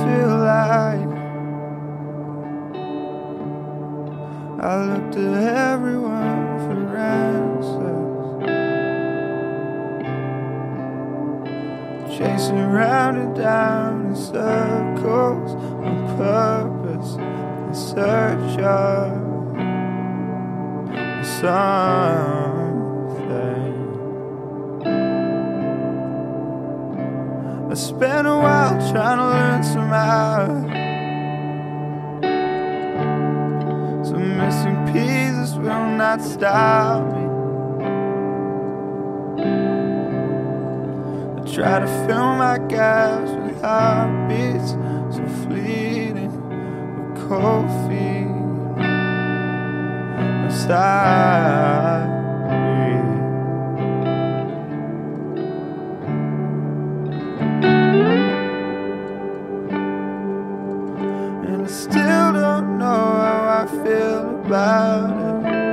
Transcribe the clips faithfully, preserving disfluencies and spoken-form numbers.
feel like I looked at everyone for answers, chasing round and down in circles on purpose, in search of something. I spent a while trying to learn somehow. Some missing pieces will not stop me. I try to fill my gaps with heartbeats so fleeting, with cold feet inside me. And I still don't know how I feel about it,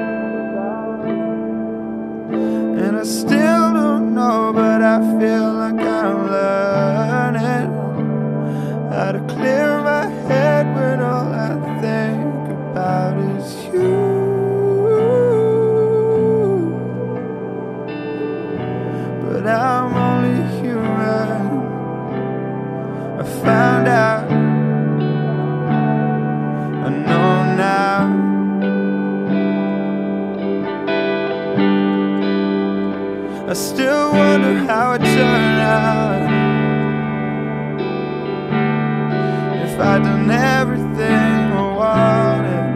and I still don't know, but I feel like I'm learning how to clear my head when all I think about is you. But I'm only human. I found out, I know now. I still wonder how it turned out. If I'd done everything I wanted,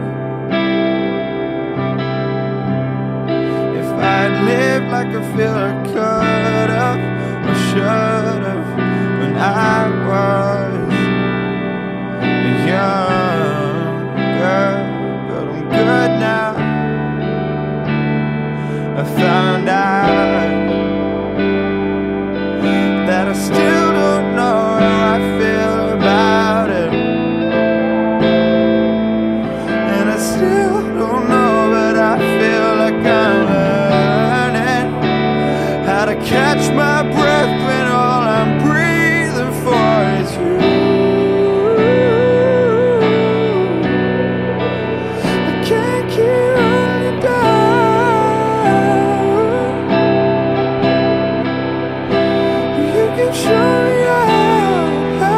if I'd lived like I feel I could have or should have when I was younger. But I'm good now. I found out that I still don't know how I feel about it, and I still don't know, but I feel like I'm learning how to catch my breath when all I'm breathing for is you. I can't keep running down. You can show me how,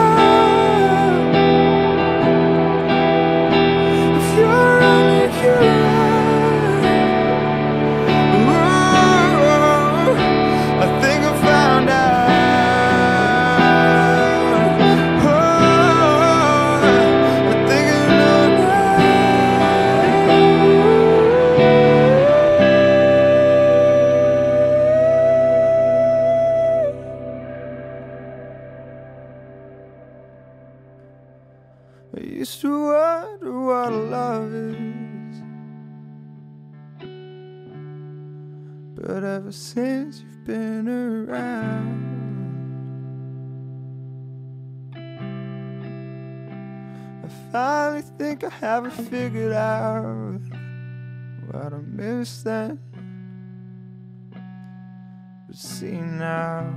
if you're only here. I think I found out. Oh, I think I know I used to wonder what love is, but ever since you've been around, I finally think I have it figured out. What I missed then, but see now,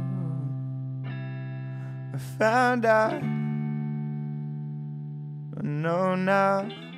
I found out. I know now.